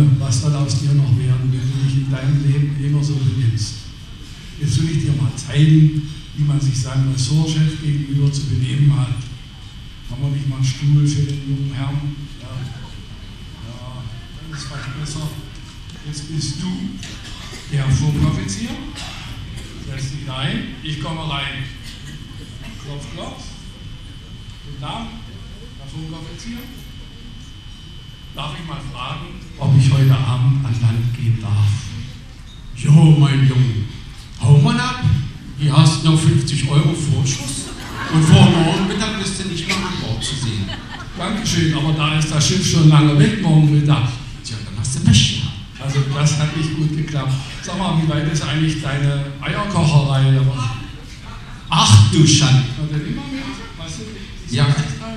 was soll aus dir noch werden, wenn du dich in deinem Leben immer so benimmst. Jetzt will ich dir mal zeigen, wie man sich seinem Ressortchef gegenüber zu benehmen hat. Haben wir nicht mal einen Stuhl für den jungen Herrn? Ja, das ist vielleicht besser. Jetzt bist du der Vorprofezier. Setz dich rein, ich komme rein. Klopf, klopf. Guten Abend, Herr Vorprofezier. Darf ich mal fragen, ob ich heute Abend an Land gehen darf? Jo, mein Junge, hau mal ab. Hier hast du noch 50 € Vorschuss und vor morgen Mittag bist du nicht mehr an Bord zu sehen. Dankeschön, aber da ist das Schiff schon lange weg morgen Mittag. Tja, dann hast du Pech gehabt. Also das hat nicht gut geklappt. Sag mal, wie weit ist eigentlich deine Eierkocherei? Ach du Schande. Hat der immer mit? Weißt du, ja.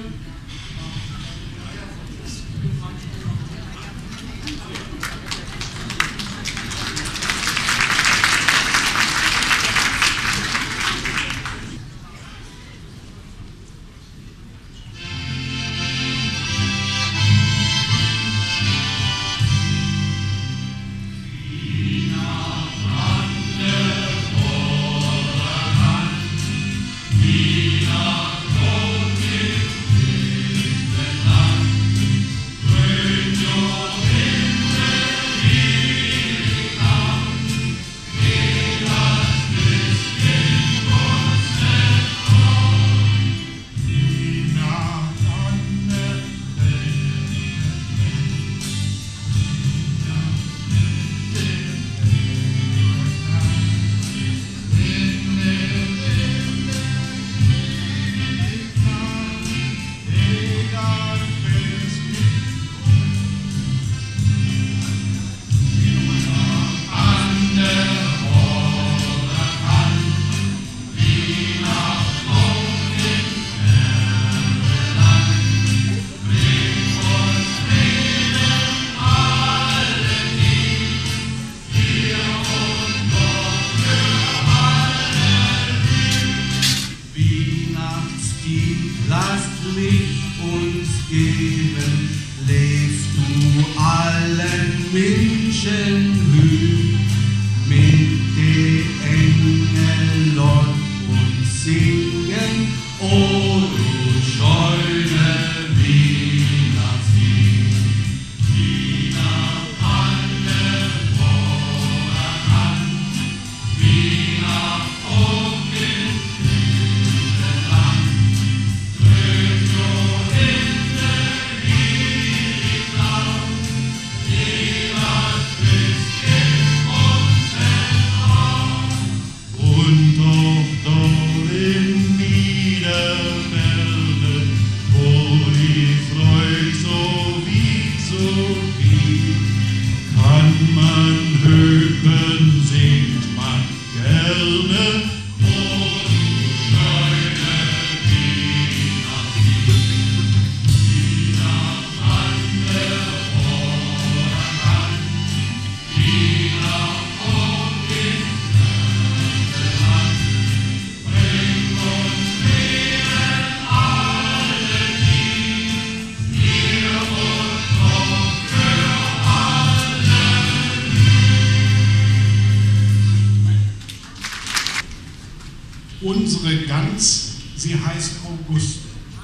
Unsere Gans, sie heißt Auguste,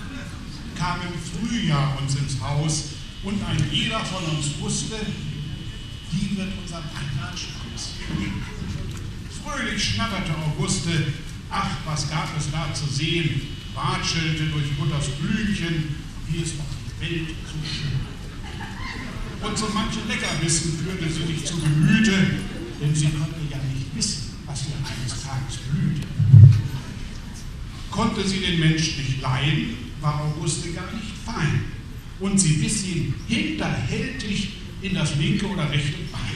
kam im Frühjahr uns ins Haus und ein jeder von uns wusste, die wird unser Weihnachtsschwanz. Fröhlich schnatterte Auguste, ach, was gab es da zu sehen, watschelte durch Mutters Blümchen, wie es doch die Welt so schön. Und so manche Leckerbissen führte sie sich zu Gemüte, denn sie konnte ja nicht wissen, was ihr eines Tages blühte. Konnte sie den Mensch nicht leiden, war Auguste gar nicht fein. Und sie biss ihn hinterhältig in das linke oder rechte Bein.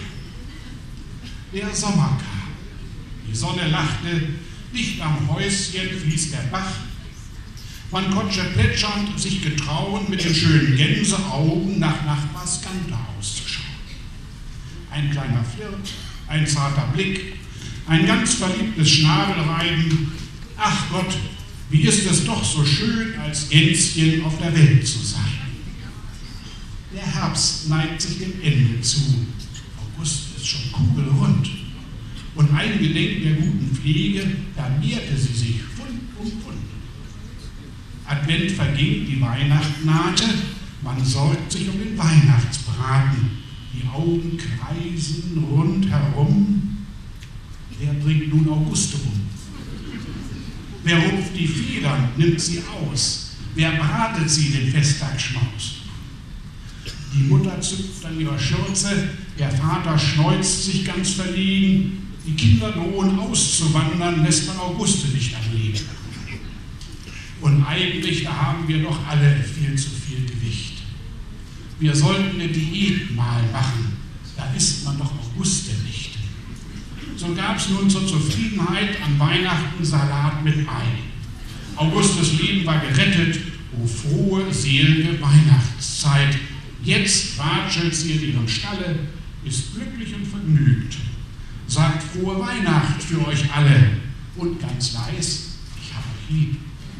Der Sommer kam, die Sonne lachte, dicht am Häuschen fließt der Bach. Man konnte plätschernd sich getrauen, mit den schönen Gänseaugen nach Nachbars Gander auszuschauen. Ein kleiner Flirt, ein zarter Blick, ein ganz verliebtes Schnabelreiben. Ach Gott, wie ist es doch so schön, als Gänschen auf der Welt zu sein. Der Herbst neigt sich dem Ende zu. August ist schon kugelrund. Und eingedenk der guten Pflege, da mehrte sie sich Pfund um Pfund. Advent verging, die Weihnacht nahte, man sorgt sich um den Weihnachtsbraten. Die Augen kreisen rundherum. Wer bringt nun August um? Wer rupft die Federn, nimmt sie aus? Wer bratet sie, den Festtagsschmaus? Die Mutter zupft an ihrer Schürze, der Vater schneuzt sich ganz verlegen. Die Kinder drohen auszuwandern, lässt man Auguste nicht am Leben. Und eigentlich, da haben wir doch alle viel zu viel Gewicht. Wir sollten eine Diät mal machen, da isst man doch Auguste nicht. So gab es nun zur Zufriedenheit an Weihnachten Salat mit Ei. Augustes Leben war gerettet, o frohe, selige Weihnachtszeit. Jetzt watschelt sie in ihrem Stalle, ist glücklich und vergnügt. Sagt frohe Weihnacht für euch alle und ganz leis, ich hab euch lieb.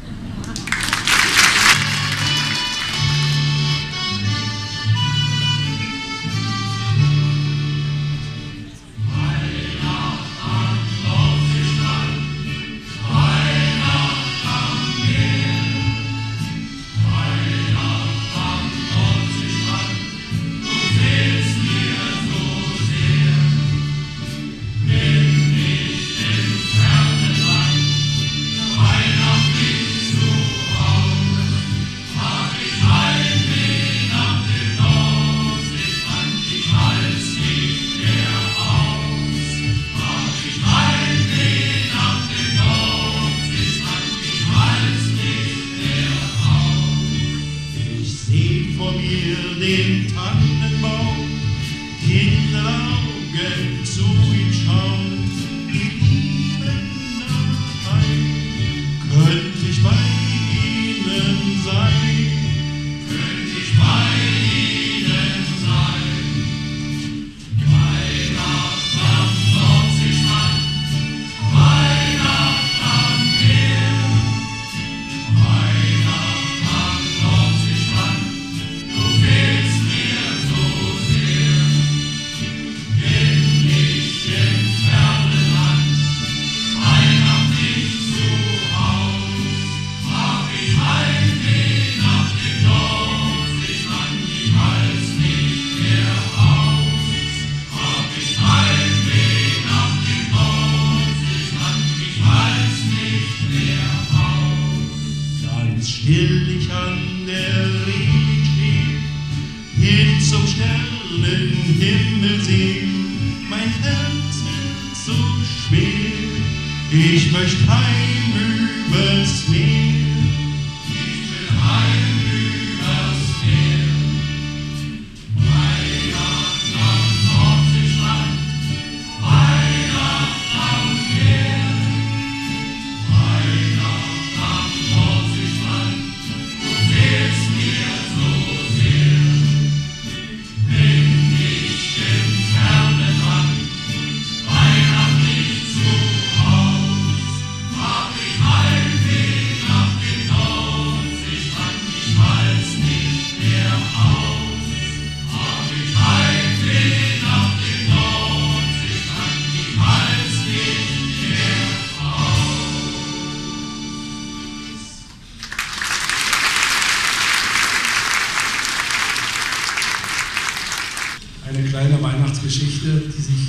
Eine kleine Weihnachtsgeschichte, die sich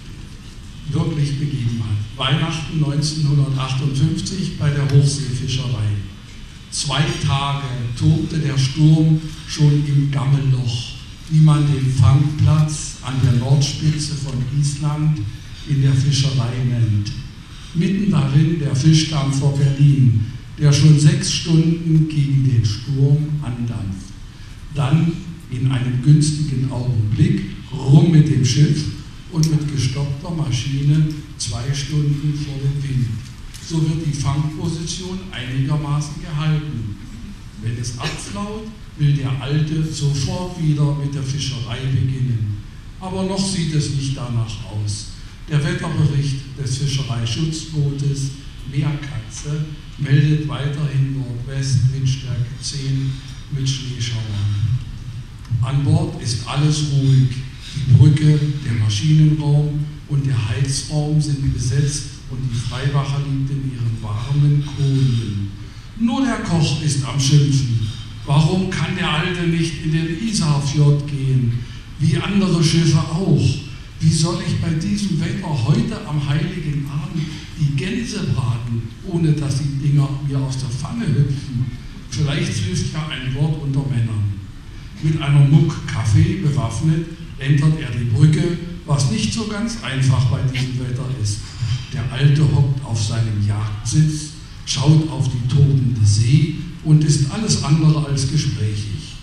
wirklich begeben hat. Weihnachten 1958 bei der Hochseefischerei. 2 Tage tobte der Sturm schon im Gammelloch, wie man den Fangplatz an der Nordspitze von Island in der Fischerei nennt. Mitten darin der Fischdampfer Berlin, der schon 6 Stunden gegen den Sturm andampft. Dann in einem günstigen Augenblick rum mit dem Schiff und mit gestoppter Maschine 2 Stunden vor dem Wind. So wird die Fangposition einigermaßen gehalten. Wenn es abflaut, will der Alte sofort wieder mit der Fischerei beginnen. Aber noch sieht es nicht danach aus. Der Wetterbericht des Fischereischutzbootes Meerkatze meldet weiterhin Nordwest Windstärke 10 mit Schneeschauern. An Bord ist alles ruhig. Die Brücke, der Maschinenraum und der Heizraum sind besetzt und die Freiwache liegt in ihren warmen Kojen. Nur der Koch ist am Schimpfen. Warum kann der Alte nicht in den Isarfjord gehen, wie andere Schiffe auch? Wie soll ich bei diesem Wetter heute am Heiligen Abend die Gänse braten, ohne dass die Dinger mir aus der Pfanne hüpfen? Vielleicht hilft ja ein Wort unter Männern. Mit einer Muck Kaffee bewaffnet entert er die Brücke, was nicht so ganz einfach bei diesem Wetter ist. Der Alte hockt auf seinem Jagdsitz, schaut auf die tobende See und ist alles andere als gesprächig.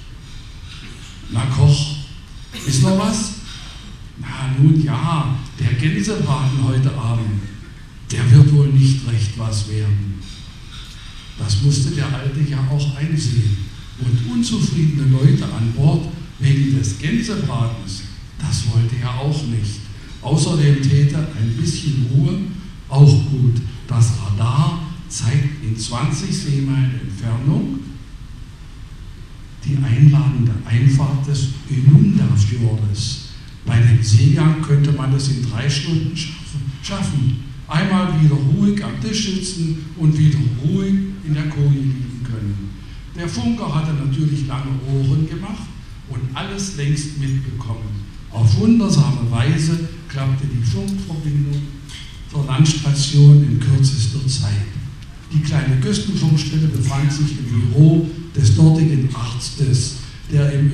Na Koch, ist noch was? Na nun ja, der Gänsebraten heute Abend, der wird wohl nicht recht was werden. Das musste der Alte ja auch einsehen. Und unzufriedene Leute an Bord wegen des Gänsebratens, das wollte er auch nicht. Außerdem täte ein bisschen Ruhe auch gut. Das Radar zeigt in 20 Seemeilen Entfernung die einladende Einfahrt des Önundafjordes. Bei dem Seegang könnte man es in 3 Stunden schaffen. Einmal wieder ruhig am Tisch sitzen und wieder ruhig in der Koje liegen können. Der Funker hatte natürlich lange Ohren gemacht und alles längst mitbekommen. Auf wundersame Weise klappte die Funkverbindung zur Landstation in kürzester Zeit. Die kleine Küstenfunkstelle befand sich im Büro des dortigen Arztes, der im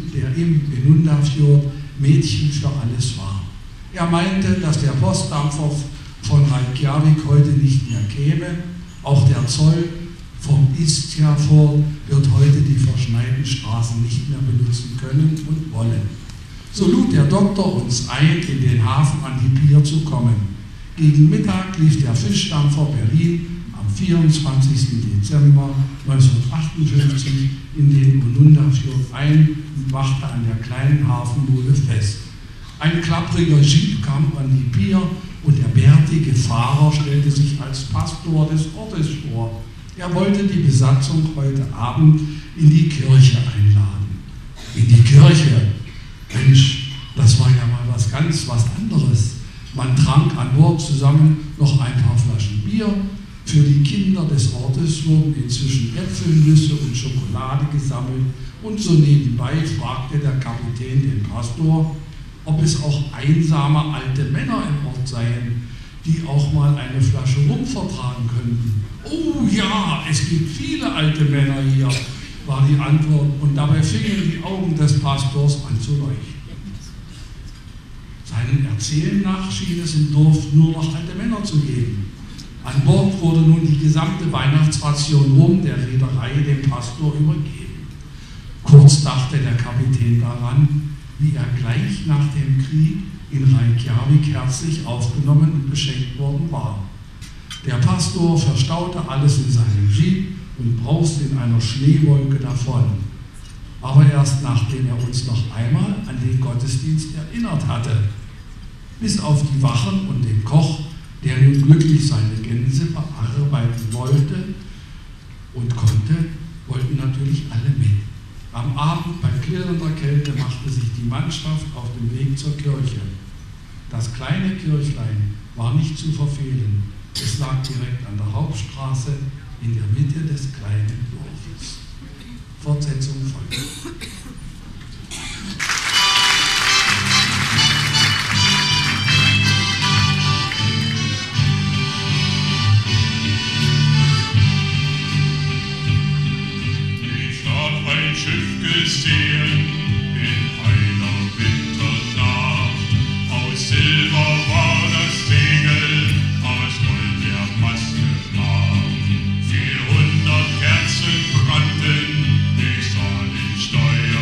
Önundafjord Mädchen für alles war. Er meinte, dass der Postdampfer von Reykjavik heute nicht mehr käme. Auch der Zoll vom Istjafjord wird heute die verschneiten Straßen nicht mehr benutzen können und wollen. So lud der Doktor uns ein, in den Hafen an die Pier zu kommen. Gegen Mittag lief der Fischdampfer Berlin am 24. Dezember 1958 in den Önundafjord ein und machte an der kleinen Hafenmole fest. Ein klappriger Jeep kam an die Pier und der bärtige Fahrer stellte sich als Pastor des Ortes vor. Er wollte die Besatzung heute Abend in die Kirche einladen. In die Kirche? Mensch, das war ja mal was anderes. Man trank an Bord zusammen noch ein paar Flaschen Bier. Für die Kinder des Ortes wurden inzwischen Äpfel, Nüsse und Schokolade gesammelt und so nebenbei fragte der Kapitän den Pastor, ob es auch einsame alte Männer im Ort seien, die auch mal eine Flasche Rum vertragen könnten. Oh ja, es gibt viele alte Männer hier, war die Antwort, und dabei fingen die Augen des Pastors an zu leuchten. Seinem Erzählen nach schien es im Dorf nur noch alte Männer zu geben. An Bord wurde nun die gesamte Weihnachtsration Rum der Reederei dem Pastor übergeben. Kurz dachte der Kapitän daran, wie er gleich nach dem Krieg in Reykjavik herzlich aufgenommen und beschenkt worden war. Der Pastor verstaute alles in seinem Jeep und brauste in einer Schneewolke davon. Aber erst nachdem er uns noch einmal an den Gottesdienst erinnert hatte. Bis auf die Wachen und den Koch, der nun glücklich seine Gänse bearbeiten wollte und konnte, wollten natürlich alle mit. Am Abend bei klirrender Kälte machte sich die Mannschaft auf den Weg zur Kirche. Das kleine Kirchlein war nicht zu verfehlen. Es lag direkt an der Hauptstraße in der Mitte des kleinen Dorfes. Fortsetzung folgt. Ein Schiff gesehen in einer Winternacht. Aus Silber war das Segel, aus Gold der Mast gemacht. 400 Kerzen brannten, ich sah den Steuer.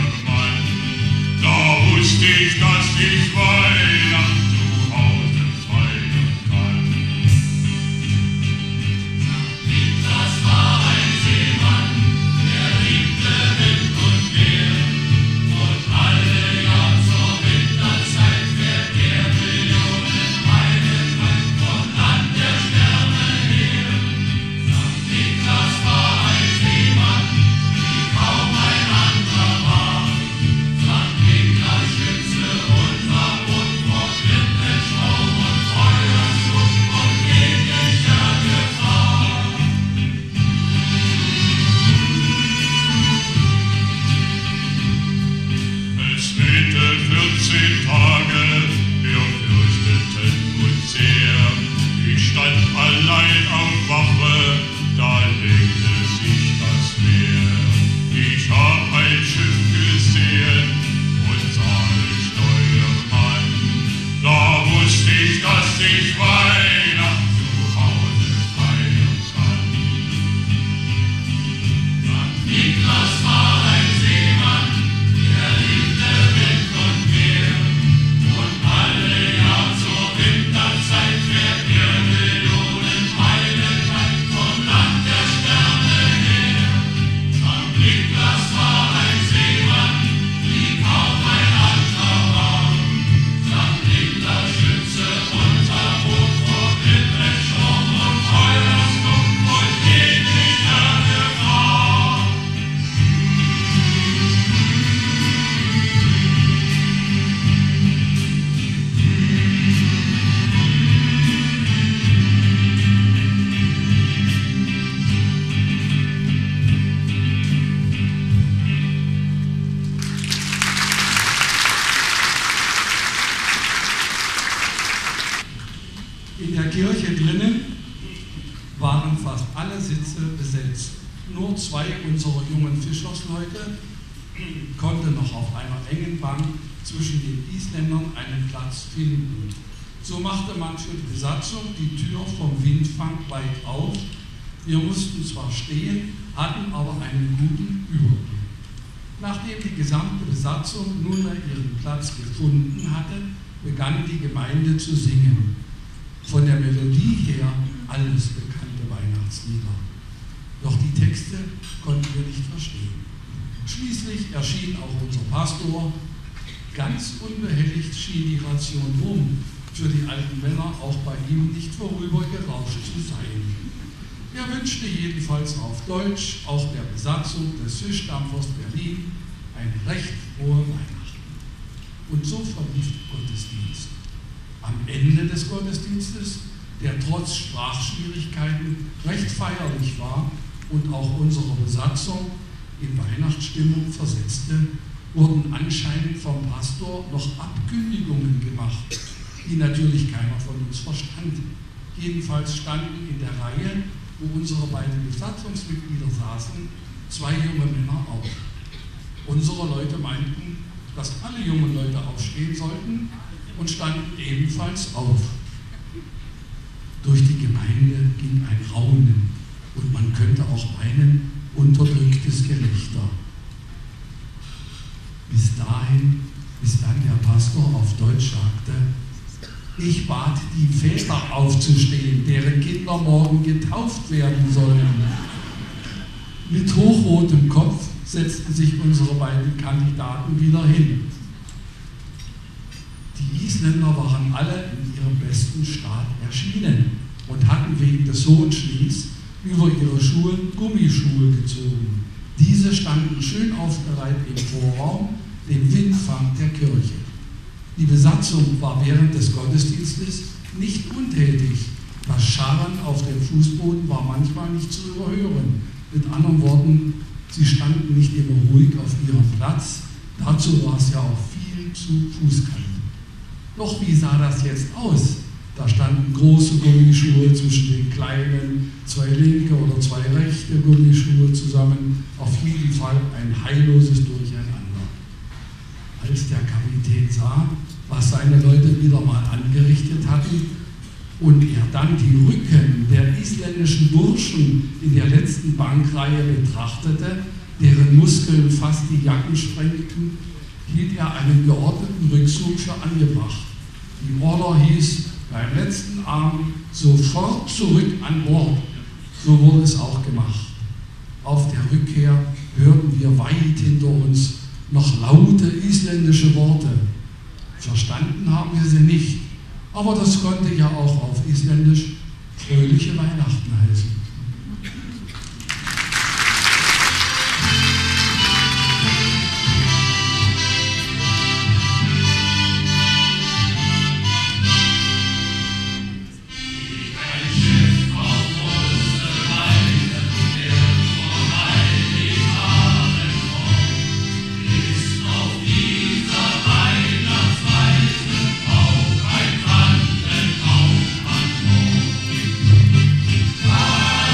In der Kirche drinnen waren fast alle Sitze besetzt. Nur 2 unserer jungen Fischersleute konnten noch auf einer engen Bank zwischen den Isländern einen Platz finden. So machte manche Besatzung die Tür vom Windfang weit auf. Wir mussten zwar stehen, hatten aber einen guten Überblick. Nachdem die gesamte Besatzung nunmehr ihren Platz gefunden hatte, begann die Gemeinde zu singen. Von der Melodie her alles bekannte Weihnachtslieder. Doch die Texte konnten wir nicht verstehen. Schließlich erschien auch unser Pastor. Ganz unbehelligt schien die Ration Rum für die alten Männer auch bei ihm nicht vorübergerauscht zu sein. Er wünschte jedenfalls auf Deutsch auch der Besatzung des Fischdampfers Berlin eine recht frohe Weihnachten. Und so verlief der Gottesdienst. Am Ende des Gottesdienstes, der trotz Sprachschwierigkeiten recht feierlich war und auch unsere Besatzung in Weihnachtsstimmung versetzte, wurden anscheinend vom Pastor noch Abkündigungen gemacht, die natürlich keiner von uns verstand. Jedenfalls standen in der Reihe, wo unsere beiden Besatzungsmitglieder saßen, 2 junge Männer auf. Unsere Leute meinten, dass alle jungen Leute aufstehen sollten und standen ebenfalls auf. Durch die Gemeinde ging ein Raunen und man könnte auch meinen, unterdrücktes Gelächter. Bis dann der Pastor auf Deutsch sagte: Ich bat die Väter aufzustehen, deren Kinder morgen getauft werden sollen. Mit hochrotem Kopf setzten sich unsere beiden Kandidaten wieder hin. Die Isländer waren alle in ihrem besten Staat erschienen und hatten wegen des hohen Schnees über ihre Schuhe Gummischuhe gezogen. Diese standen schön aufgereiht im Vorraum, dem Windfang der Kirche. Die Besatzung war während des Gottesdienstes nicht untätig. Das Scharren auf dem Fußboden war manchmal nicht zu überhören. Mit anderen Worten, sie standen nicht immer ruhig auf ihrem Platz. Dazu war es ja auch viel zu fußkalt. Doch wie sah das jetzt aus? Da standen große Gummischuhe zwischen den kleinen, 2 linke oder 2 rechte Gummischuhe zusammen. Auf jeden Fall ein heilloses Durcheinander. Als der Kapitän sah, was seine Leute wieder mal angerichtet hatten, und er dann die Rücken der isländischen Burschen in der letzten Bankreihe betrachtete, deren Muskeln fast die Jacken sprengten, hielt er einen geordneten Rückzug für angebracht. Die Order hieß beim letzten Arm sofort zurück an Bord. So wurde es auch gemacht. Auf der Rückkehr hörten wir weit hinter uns noch laute isländische Worte. Verstanden haben wir sie nicht, aber das konnte ja auch auf Isländisch fröhliche Weihnachten heißen. Bye.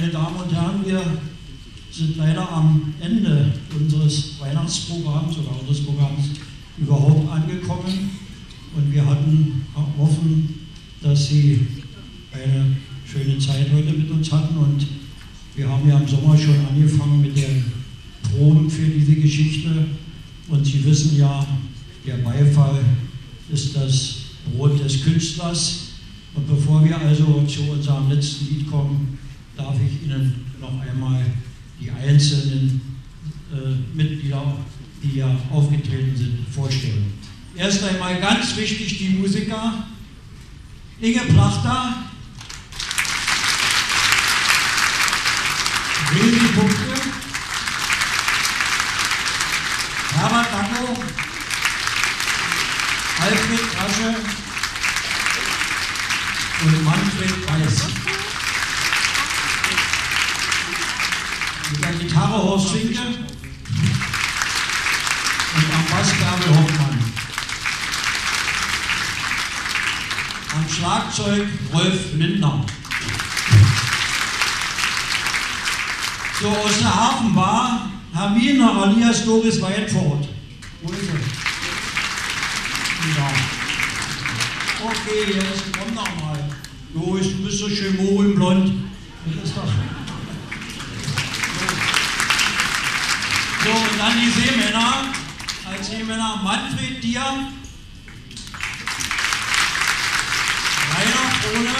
meine Damen und Herren, wir sind leider am Ende unseres Weihnachtsprogramms oder unseres Programms überhaupt angekommen und wir hoffen, dass Sie eine schöne Zeit heute mit uns hatten und wir haben ja im Sommer schon angefangen mit den Proben für diese Geschichte und Sie wissen ja, der Beifall ist das Brot des Künstlers. Und bevor wir also zu unserem letzten Lied kommen, darf ich Ihnen noch einmal die einzelnen Mitglieder, die ja aufgetreten sind, vorstellen. Erst einmal ganz wichtig die Musiker. Inge Plachter, Willi Bucke, Herbert Dacko, Alfred Krasche und Manfred Weiß. Mit der Gitarre Horst Finke und am Bass Bärbel Hoffmann. Am Schlagzeug Rolf Lindner. So, aus der Hafenbar Hermine alias Doris Weinfurt. Wo ist sie? Ja. Okay, jetzt komm doch mal. Doris, du bist so schön mohrenblond. Das ist doch. So, und dann die Seemänner. Als Seemänner Manfred Dier, Rainer Krone,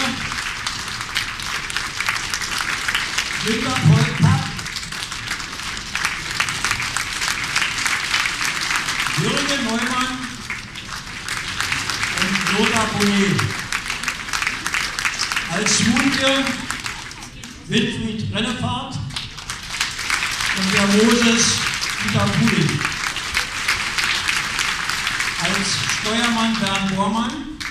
Günter Volkpack, Jürgen Neumann und Lothar Bonnet. Als Jude Winfried Rennefahrt und der Moses Dieter Puling. Als Steuermann Bernd Bormann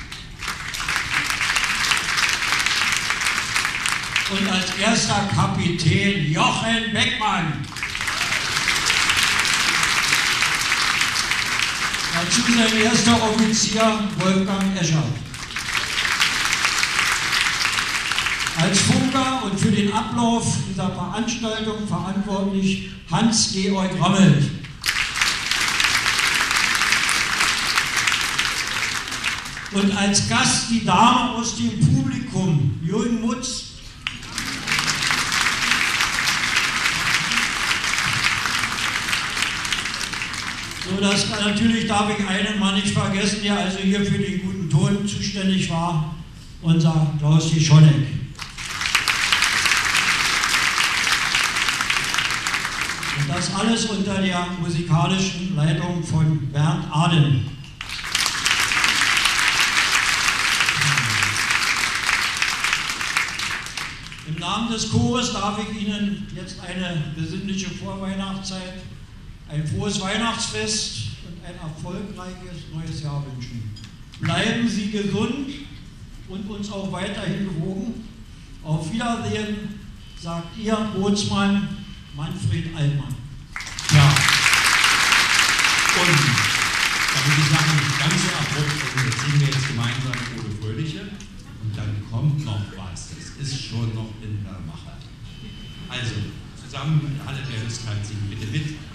und als erster Kapitän Jochen Beckmann. Dazu sein erster Offizier Wolfgang Escher. Als Funker und für den Ablauf dieser Veranstaltung verantwortlich Hans-Georg Rammelt. Und als Gast die Dame aus dem Publikum, Jürgen Mutz. So, das natürlich darf ich einen Mann nicht vergessen, der also hier für den guten Ton zuständig war, unser Klaus Schonek. Und das alles unter der musikalischen Leitung von Bernd Aden. Im Namen des Chores darf ich Ihnen jetzt eine besinnliche Vorweihnachtszeit, ein frohes Weihnachtsfest und ein erfolgreiches neues Jahr wünschen. Bleiben Sie gesund und uns auch weiterhin gewogen. Auf Wiedersehen, sagt Ihr Bootsmann Manfred Altmann. Ja. Und damit die Sache nicht ganz so abrupt, jetzt singen wir jetzt gemeinsam Ode Fröhliche und dann kommt noch was. Das ist schon noch in der Mache. Also, zusammen alle, wer Lust hat, singen bitte mit.